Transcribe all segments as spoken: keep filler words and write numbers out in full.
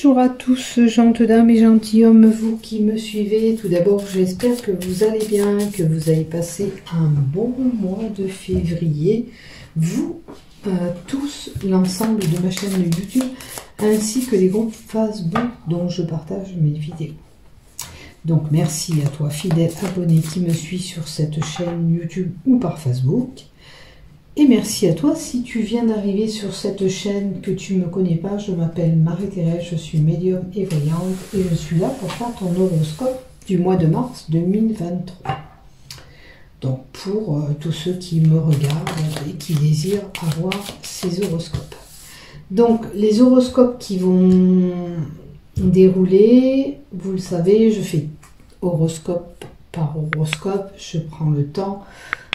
Bonjour à tous, gentes dames et gentilshommes, vous qui me suivez. Tout d'abord, j'espère que vous allez bien, que vous avez passé un bon mois de février. Vous, euh, tous, l'ensemble de ma chaîne de YouTube, ainsi que les groupes Facebook dont je partage mes vidéos. Donc, merci à toi, fidèle abonné qui me suit sur cette chaîne YouTube ou par Facebook. Et merci à toi si tu viens d'arriver sur cette chaîne, que tu ne me connais pas. Je m'appelle Marie-Thérèse, je suis médium et voyante et je suis là pour faire ton horoscope du mois de mars deux mille vingt-trois. Donc pour euh, tous ceux qui me regardent et qui désirent avoir ces horoscopes. Donc les horoscopes qui vont dérouler, vous le savez, je fais horoscope par horoscope, je prends le temps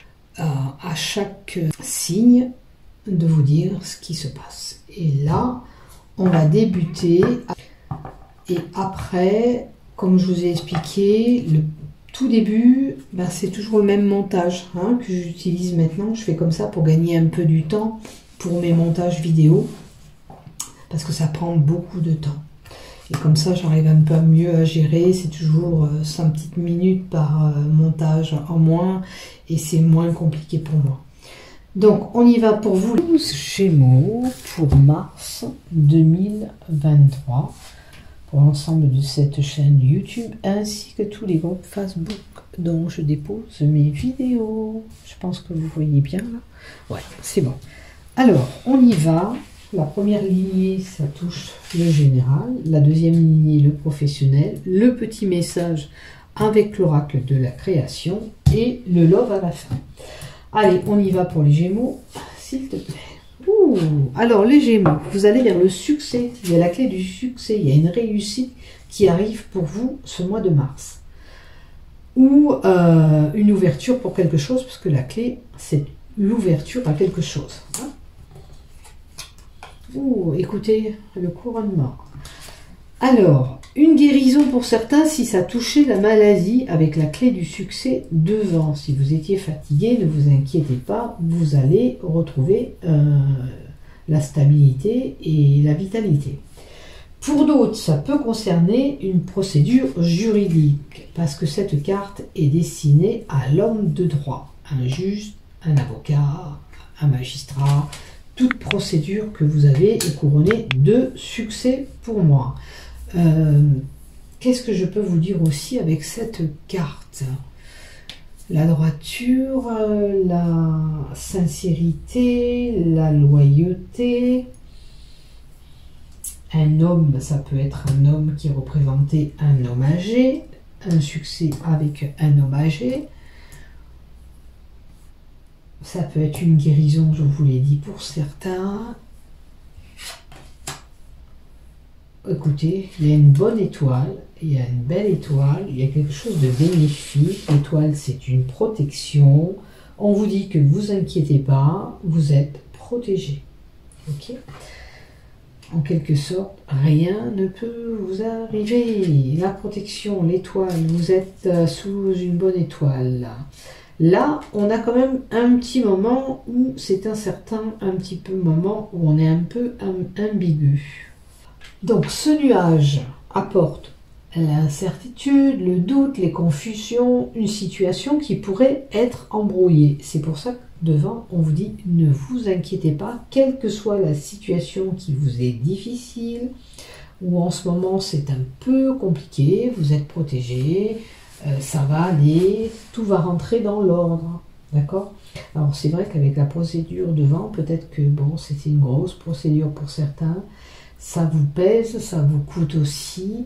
à chaque signe de vous dire ce qui se passe. Et là, on va débuter. Et après, comme je vous ai expliqué, le tout début, ben c'est toujours le même montage hein, que j'utilise maintenant. Je fais comme ça pour gagner un peu du temps pour mes montages vidéo. Parce que ça prend beaucoup de temps. Et comme ça, j'arrive un peu mieux à gérer. C'est toujours cinq petites minutes par montage en moins. Et c'est moins compliqué pour moi. Donc, on y va pour vous. Gémeaux pour mars deux mille vingt-trois. Pour l'ensemble de cette chaîne YouTube. Ainsi que tous les groupes Facebook dont je dépose mes vidéos. Je pense que vous voyez bien là. Ouais, c'est bon. Alors, on y va. La première lignée, ça touche le général. La deuxième lignée, le professionnel. Le petit message avec l'oracle de la création. Et le love à la fin. Allez, on y va pour les Gémeaux, s'il te plaît. Ouh, alors, les Gémeaux, vous allez vers le succès. Il y a la clé du succès. Il y a une réussite qui arrive pour vous ce mois de mars. Ou euh, une ouverture pour quelque chose, parce que la clé, c'est l'ouverture à quelque chose. Hein. Ouh, écoutez, le couronnement. Alors, une guérison pour certains si ça touchait la maladie avec la clé du succès devant. Si vous étiez fatigué, ne vous inquiétez pas, vous allez retrouver euh, la stabilité et la vitalité. Pour d'autres, ça peut concerner une procédure juridique parce que cette carte est destinée à l'homme de droit, un juge, un avocat, un magistrat. Toute procédure que vous avez est couronnée de succès pour moi. Euh, Qu'est-ce que je peux vous dire aussi avec cette carte? La droiture, la sincérité, la loyauté. Un homme, ça peut être un homme qui représentait un homme âgé. Un succès avec un homme âgé. Ça peut être une guérison, je vous l'ai dit, pour certains. Écoutez, il y a une bonne étoile, il y a une belle étoile, il y a quelque chose de bénéfique. L'étoile, c'est une protection. On vous dit que ne vous inquiétez pas, vous êtes protégé. Ok ? En quelque sorte, rien ne peut vous arriver. La protection, l'étoile, vous êtes sous une bonne étoile. Là, on a quand même un petit moment où c'est incertain, un petit peu moment où on est un peu ambigu. Donc, ce nuage apporte l'incertitude, le doute, les confusions, une situation qui pourrait être embrouillée. C'est pour ça que devant, on vous dit ne vous inquiétez pas, quelle que soit la situation qui vous est difficile, ou en ce moment c'est un peu compliqué, vous êtes protégé, euh, ça va aller, tout va rentrer dans l'ordre. D'accord? Alors c'est vrai qu'avec la procédure devant, peut-être que bon, c'était une grosse procédure pour certains. Ça vous pèse, ça vous coûte aussi.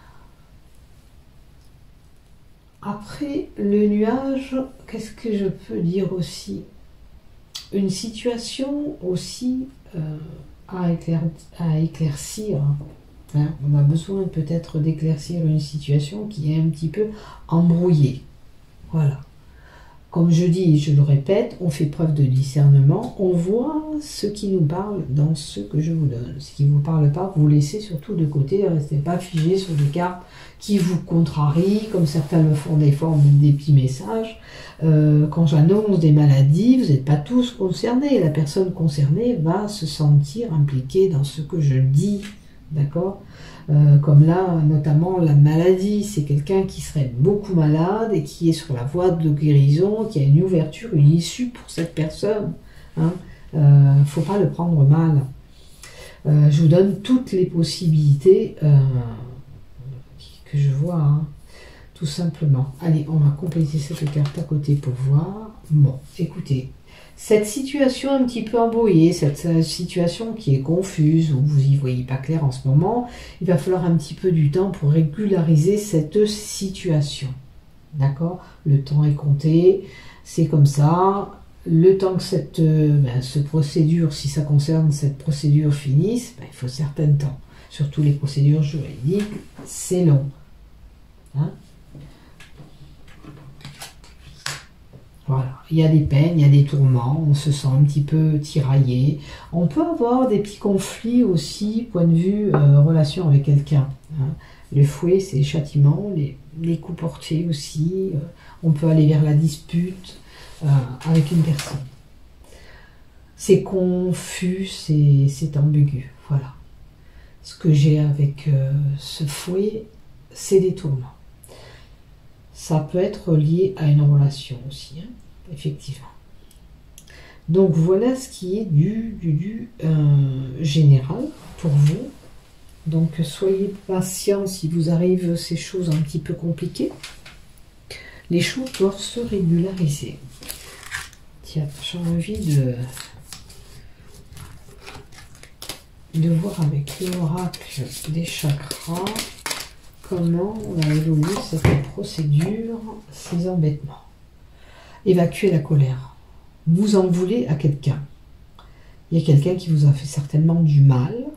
Après, le nuage, qu'est-ce que je peux dire aussi? Une situation aussi euh, à, éclair, à éclaircir. Hein, on a besoin peut-être d'éclaircir une situation qui est un petit peu embrouillée. Voilà. Comme je dis et je le répète, on fait preuve de discernement, on voit ce qui nous parle dans ce que je vous donne. Ce qui ne vous parle pas, vous laissez surtout de côté, ne restez pas figé sur des cartes qui vous contrarient, comme certains le font des fois, des petits messages. Euh, quand j'annonce des maladies, vous n'êtes pas tous concernés. La personne concernée va se sentir impliquée dans ce que je dis. d'accord? Euh, comme là, notamment la maladie, c'est quelqu'un qui serait beaucoup malade et qui est sur la voie de guérison, qui a une ouverture, une issue pour cette personne. Hein. Euh, faut pas le prendre mal. Euh, je vous donne toutes les possibilités euh, que je vois, hein, tout simplement. Allez, on va compléter cette carte à côté pour voir. Bon, écoutez, cette situation un petit peu embrouillée, cette situation qui est confuse, où vous y voyez pas clair en ce moment, il va falloir un petit peu du temps pour régulariser cette situation. D'accord? Le temps est compté, c'est comme ça. Le temps que cette, ben, ce procédure, si ça concerne cette procédure finisse, ben, il faut un certain temps. Surtout les procédures juridiques, c'est long. Hein? Voilà, il y a des peines, il y a des tourments, on se sent un petit peu tiraillé. On peut avoir des petits conflits aussi, point de vue euh, relation avec quelqu'un. Hein. Le fouet, c'est les châtiments, les, les coups portés aussi. Euh, on peut aller vers la dispute euh, avec une personne. C'est confus, c'est ambigu. Voilà. Ce que j'ai avec euh, ce fouet, c'est des tourments. Ça peut être lié à une relation aussi, hein, effectivement. Donc voilà ce qui est du, du, du euh, général pour vous. Donc soyez patient si vous arrivent ces choses un petit peu compliquées. Les choses doivent se régulariser. Tiens, j'ai envie de, de voir avec l'oracle des chakras comment on va évoluer cette procédure, ces embêtements. Évacuer la colère. Vous en voulez à quelqu'un. Il y a quelqu'un qui vous a fait certainement du mal.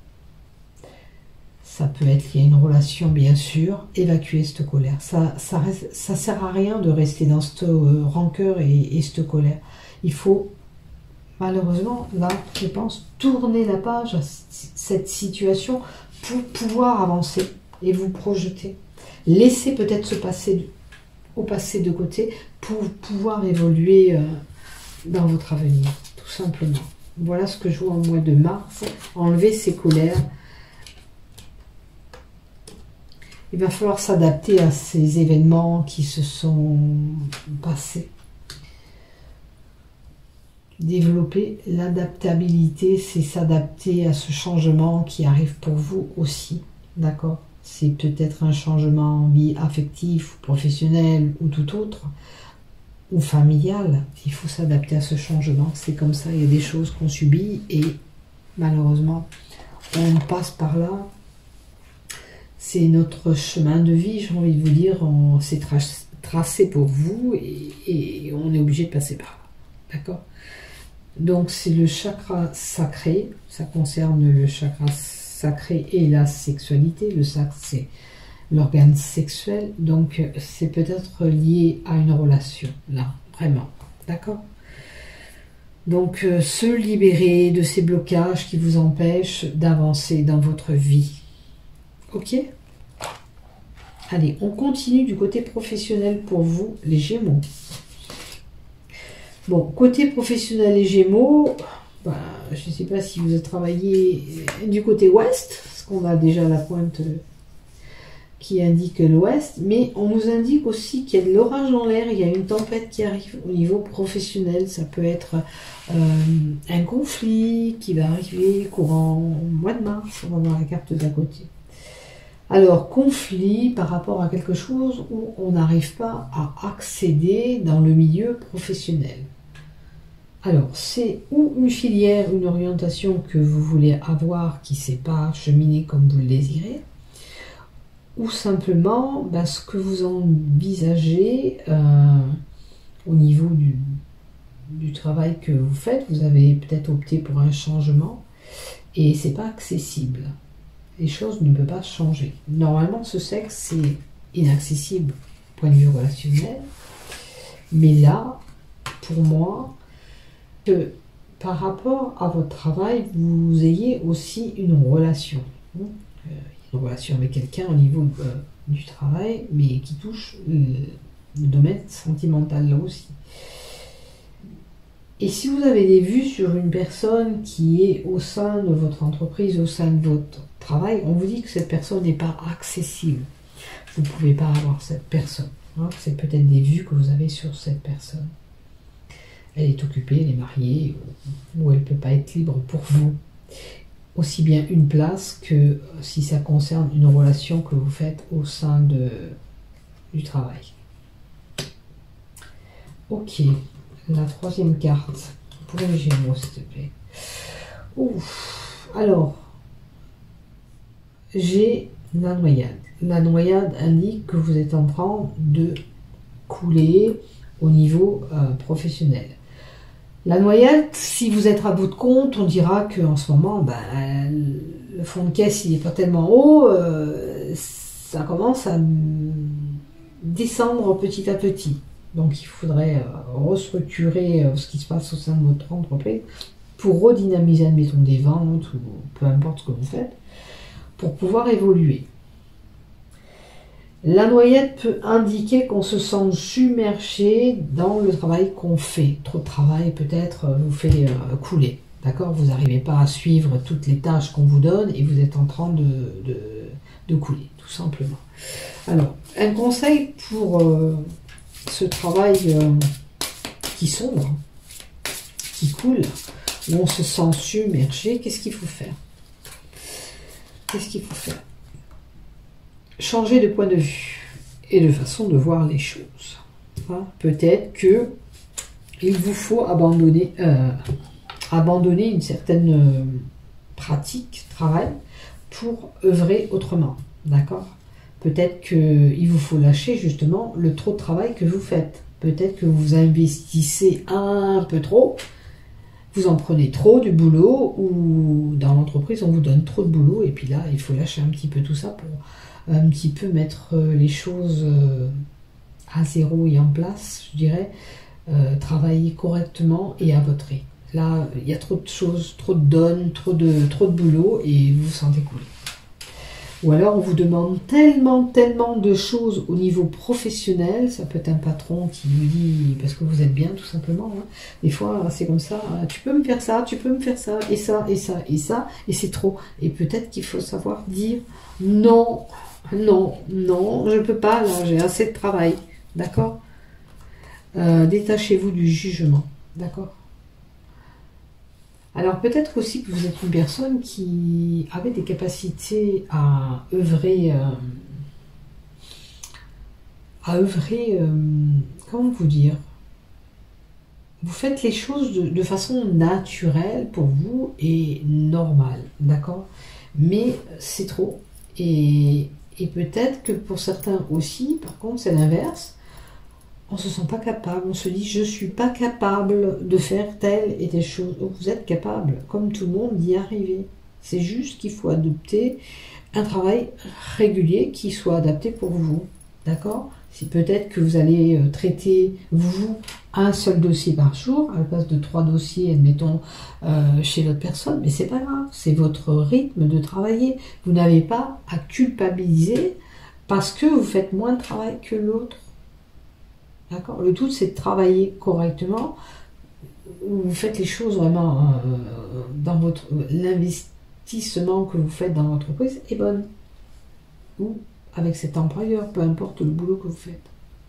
Ça peut être lié à une relation, bien sûr. Évacuer cette colère. Ça ça, reste, ça sert à rien de rester dans cette euh, rancœur et, et cette colère. Il faut, malheureusement, là, je pense, tourner la page à cette situation pour pouvoir avancer et vous projeter. Laissez peut-être se passer au passé de côté pour pouvoir évoluer euh, dans votre avenir, tout simplement. Voilà ce que je vois au mois de mars. Enlever ces colères. Il va falloir s'adapter à ces événements qui se sont passés. Développer l'adaptabilité, c'est s'adapter à ce changement qui arrive pour vous aussi. D'accord? C'est peut-être un changement en vie affectif, professionnel ou tout autre, ou familial. Il faut s'adapter à ce changement. C'est comme ça, il y a des choses qu'on subit et malheureusement, on passe par là. C'est notre chemin de vie, j'ai envie de vous dire. C'est tracé pour vous et, et on est obligé de passer par là. D'accord? Donc, c'est le chakra sacré. Ça concerne le chakra sacré et la sexualité. Le sacre, c'est l'organe sexuel. Donc, c'est peut-être lié à une relation, là, vraiment. D'accord? Donc, euh, se libérer de ces blocages qui vous empêchent d'avancer dans votre vie. Ok? Allez, on continue du côté professionnel pour vous, les Gémeaux. Bon, côté professionnel et Gémeaux, bah, je ne sais pas si vous avez travaillé du côté ouest, parce qu'on a déjà la pointe qui indique l'ouest, mais on nous indique aussi qu'il y a de l'orage dans l'air, il y a une tempête qui arrive au niveau professionnel. Ça peut être euh, un conflit qui va arriver courant mois de mars, on va voir la carte d'à côté. Alors, conflit par rapport à quelque chose où on n'arrive pas à accéder dans le milieu professionnel. Alors, c'est ou une filière, une orientation que vous voulez avoir qui ne s'est pas cheminée comme vous le désirez, ou simplement ben, ce que vous envisagez euh, au niveau du, du travail que vous faites. Vous avez peut-être opté pour un changement et ce n'est pas accessible. Les choses ne peuvent pas changer. Normalement, ce sexe, c'est inaccessible, point de vue relationnel. Mais là, pour moi, que par rapport à votre travail, vous ayez aussi une relation. Une relation avec quelqu'un au niveau euh, du travail, mais qui touche le, le domaine sentimental là aussi. Et si vous avez des vues sur une personne qui est au sein de votre entreprise, au sein de votre travail, on vous dit que cette personne n'est pas accessible. Vous ne pouvez pas avoir cette personne. Hein. C'est peut-être des vues que vous avez sur cette personne. Elle est occupée, elle est mariée, ou elle ne peut pas être libre pour vous. Aussi bien une place que si ça concerne une relation que vous faites au sein de, du travail. Ok, la troisième carte, pour les Gémeaux, s'il te plaît. Ouf. Alors, j'ai la noyade. La noyade indique que vous êtes en train de couler au niveau euh, professionnel. La noyade, si vous êtes à bout de compte, on dira qu'en ce moment, ben, le fond de caisse il n'est pas tellement haut, euh, ça commence à descendre petit à petit. Donc il faudrait euh, restructurer euh, ce qui se passe au sein de votre entreprise pour redynamiser, admettons, des ventes ou peu importe ce que vous faites, pour pouvoir évoluer. La noyade peut indiquer qu'on se sent submergé dans le travail qu'on fait. Trop de travail peut-être vous fait euh, couler. D'accord? Vous n'arrivez pas à suivre toutes les tâches qu'on vous donne et vous êtes en train de, de, de couler, tout simplement. Alors, un conseil pour euh, ce travail euh, qui sombre, qui coule, où on se sent submergé, qu'est-ce qu'il faut faire? Qu'est-ce qu'il faut faire? Changer de point de vue et de façon de voir les choses. Hein, peut-être que il vous faut abandonner, euh, abandonner une certaine euh, pratique, travail, pour œuvrer autrement. D'accord? Peut-être qu'il vous faut lâcher justement le trop de travail que vous faites. Peut-être que vous investissez un peu trop, vous en prenez trop du boulot, ou dans l'entreprise on vous donne trop de boulot, et puis là il faut lâcher un petit peu tout ça pour un petit peu mettre les choses à zéro et en place, je dirais, euh, travailler correctement et à votre rythme. Là, il y a trop de choses, trop de donnes, trop de, trop de boulot et vous vous sentez couler. Ou alors on vous demande tellement, tellement de choses au niveau professionnel, ça peut être un patron qui vous dit, parce que vous êtes bien tout simplement, hein. Des fois c'est comme ça, tu peux me faire ça, tu peux me faire ça, et ça, et ça, et ça, et c'est trop. Et peut-être qu'il faut savoir dire non. Non, non, je ne peux pas, là, j'ai assez de travail, d'accord? euh, Détachez-vous du jugement, d'accord? Alors peut-être aussi que vous êtes une personne qui avait des capacités à œuvrer, euh, à œuvrer, euh, comment vous dire? Vous faites les choses de, de façon naturelle pour vous et normale, d'accord? Mais c'est trop, et... Et peut-être que pour certains aussi, par contre, c'est l'inverse. On ne se sent pas capable. On se dit, je ne suis pas capable de faire telle et telle chose. Vous êtes capable, comme tout le monde, d'y arriver. C'est juste qu'il faut adopter un travail régulier qui soit adapté pour vous. D'accord? Si peut-être que vous allez traiter, vous, un seul dossier par jour, à la place de trois dossiers, admettons, euh, chez l'autre personne, mais c'est pas grave, c'est votre rythme de travailler. Vous n'avez pas à culpabiliser parce que vous faites moins de travail que l'autre. D'accord? Le tout, c'est de travailler correctement. Vous faites les choses vraiment euh, dans votre... L'investissement que vous faites dans l'entreprise est bonne. Ou avec cet employeur, peu importe le boulot que vous faites.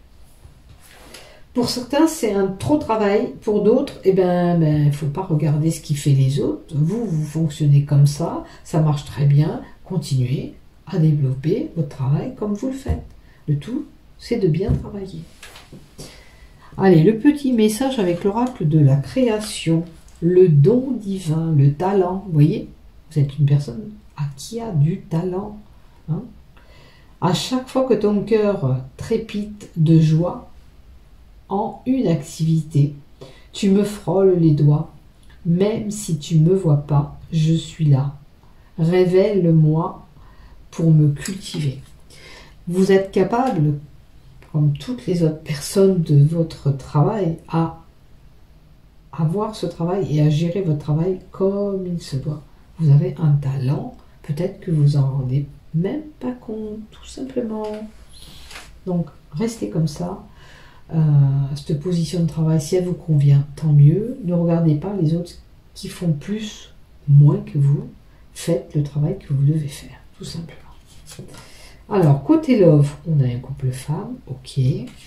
Pour certains, c'est un trop de travail. Pour d'autres, eh ben, ben, il ne faut pas regarder ce qui fait les autres. Vous, vous fonctionnez comme ça, ça marche très bien. Continuez à développer votre travail comme vous le faites. Le tout, c'est de bien travailler. Allez, le petit message avec l'oracle de la création, le don divin, le talent. Vous voyez, vous êtes une personne à qui a du talent. Hein? À chaque fois que ton cœur trépite de joie en une activité, tu me frôles les doigts. Même si tu ne me vois pas, je suis là. Révèle-moi pour me cultiver. Vous êtes capable, comme toutes les autres personnes de votre travail, à avoir ce travail et à gérer votre travail comme il se doit. Vous avez un talent, peut-être que vous en rendez même pas compte, tout simplement. Donc, restez comme ça. Euh, cette position de travail, si elle vous convient, tant mieux. Ne regardez pas les autres qui font plus, moins que vous. faites le travail que vous devez faire, tout simplement. Alors, côté love, on a un couple femme, ok.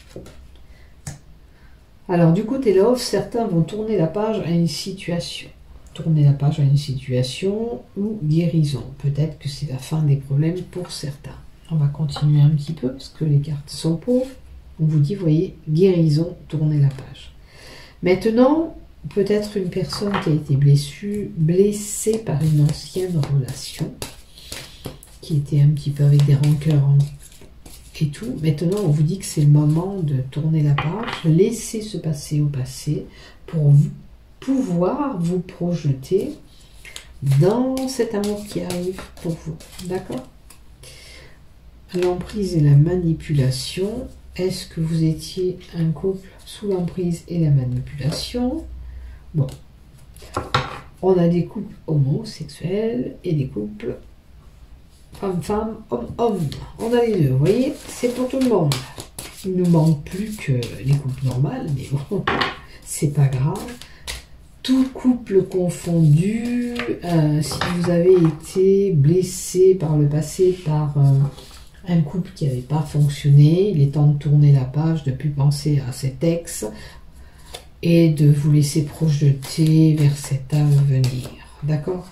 Alors, du côté love, certains vont tourner la page à une situation. Tourner la page à une situation ou guérison. Peut-être que c'est la fin des problèmes pour certains. On va continuer un petit peu parce que les cartes sont pauvres. On vous dit, voyez, guérison, tournez la page. Maintenant, peut-être une personne qui a été blessée, blessée par une ancienne relation, qui était un petit peu avec des rancœurs et tout. Maintenant, on vous dit que c'est le moment de tourner la page, laisser se passer au passé pour vous, pouvoir vous projeter dans cet amour qui arrive pour vous. D'accord? L'emprise et la manipulation. Est-ce que vous étiez un couple sous l'emprise et la manipulation? Bon. On a des couples homosexuels et des couples femme-femme, homme-homme. On a les deux, vous voyez? C'est pour tout le monde. Il nous manque plus que les couples normales, mais bon, c'est pas grave. Tout couple confondu, euh, si vous avez été blessé par le passé par euh, un couple qui n'avait pas fonctionné, il est temps de tourner la page, de ne plus penser à cet ex et de vous laisser projeter vers cet avenir. D'accord?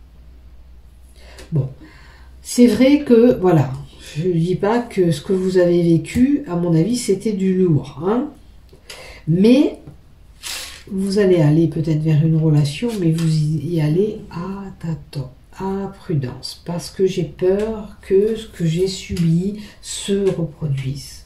Bon, c'est vrai que, voilà, je ne dis pas que ce que vous avez vécu, à mon avis, c'était du lourd, hein, mais vous allez aller peut-être vers une relation, mais vous y allez à tâtons, à prudence, parce que j'ai peur que ce que j'ai subi se reproduise.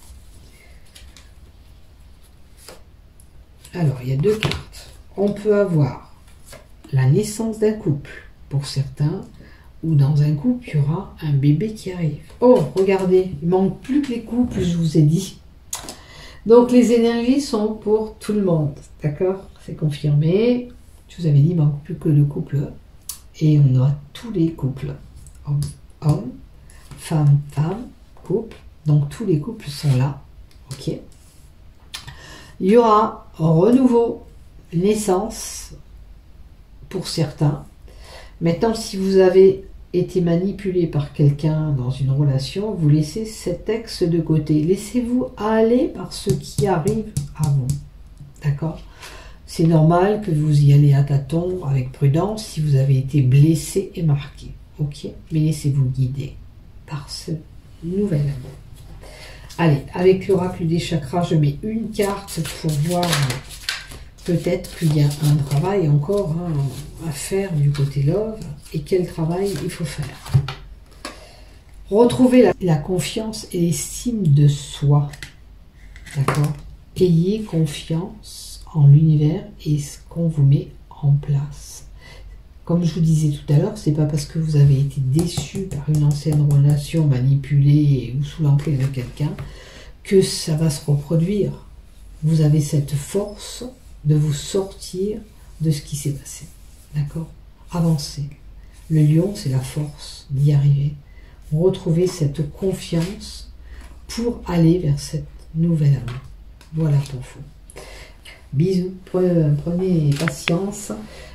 Alors, il y a deux cartes. On peut avoir la naissance d'un couple, pour certains, ou dans un couple, il y aura un bébé qui arrive. Oh, regardez, il manque plus que les couples, je vous ai dit. Donc, les énergies sont pour tout le monde, d'accord? C'est confirmé. Je vous avais dit, il ne manque plus que le couple. Et on a tous les couples. Homme, homme, femme, femme, couple. Donc, tous les couples sont là. Ok. Il y aura renouveau, naissance, pour certains. Maintenant, si vous avez été manipulé par quelqu'un dans une relation, vous laissez cet ex de côté. Laissez-vous aller par ce qui arrive à vous. D'accord? C'est normal que vous y allez à tâtons, avec prudence, si vous avez été blessé et marqué. Ok? Mais laissez-vous guider par ce nouvel amour. Allez, avec l'oracle des chakras, je mets une carte pour voir. Peut-être qu'il y a un travail encore hein, à faire du côté love. Et quel travail il faut faire? Retrouvez la, la confiance et l'estime de soi. D'accord? Ayez confiance en l'univers et ce qu'on vous met en place. Comme je vous disais tout à l'heure, c'est pas parce que vous avez été déçu par une ancienne relation manipulée ou sous l'emprise de quelqu'un que ça va se reproduire. Vous avez cette force de vous sortir de ce qui s'est passé. D'accord? Avancez. Le lion, c'est la force d'y arriver. Retrouvez cette confiance pour aller vers cette nouvelle amour. Voilà pour vous. Bisous. Prenez patience.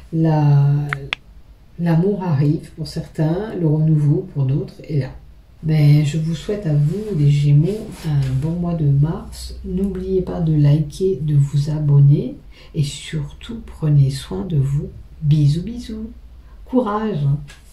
L'amour arrive pour certains, le renouveau pour d'autres est là. Mais je vous souhaite à vous, les Gémeaux, un bon mois de mars. N'oubliez pas de liker, de vous abonner et surtout, prenez soin de vous. Bisous, bisous. Courage.